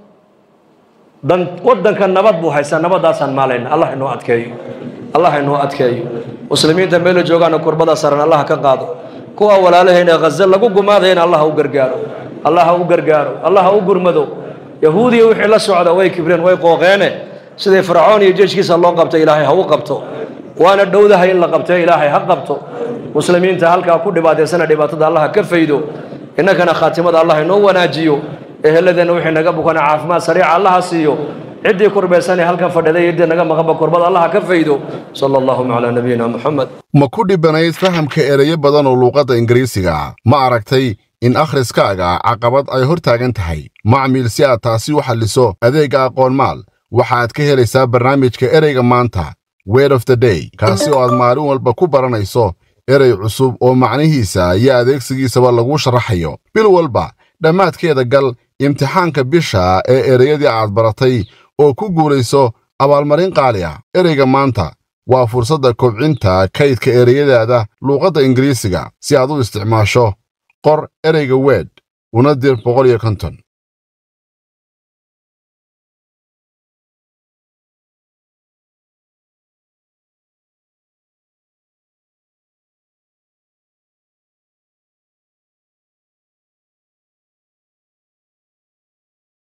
دن ودن كان نبض بو حيسان نبض داسان مالين الله إنه أتكيو الله إنه أتكيو مسلمين تميل جوغان كربدا سرنا الله كقاضو كوا ولا لهنا غزل لقو قماذين الله وقرقارو الله وقرقارو الله وقرمدو يهودي وحي الله سعودة وي كبرين وي قوغينه سيدي فرعون يجيش كيس الله قبته إلهي هو قبته وانا الدودة هاي الله قبته إلهي حق قبته مسلمين تهالك أكو دباتي سنة دباتي الله كفيدو إنك أنا خاتمة الله إنه وناجيو إيه الذين وحي نقبو كان عافما سريع الله سيو عدي قربة سنة هل كان فردي يدي نقم مغبا قربة الله كفيدو صلى الله على نبينا محمد ma ku dhibanayd fahamka erayo badan oo luuqadda Ingiriisiga ma aragtay in akhriskaaga caqabad ay hor taagan tahay macmiil si aad taasi u xalliso adeega aqoon maal waxaad ka helaysaa barnaamijka ereyga maanta word of the day kaasi oo aad maalin walba ku baranayso erey cusub oo macnihiisa iyo adeegsigiisaba lagu sharaxayo bil walba dhammaadkeeda gal imtixaanka bisha ee ereyadii aad baratay oo ku guulayso abaalmarin qaali ah ereyga maanta waa fursadda kobcinta kaydka ereyadaada luuqadda Ingiriisiga si aad u isticmaasho qor ereyga word una dir boqol iyo konton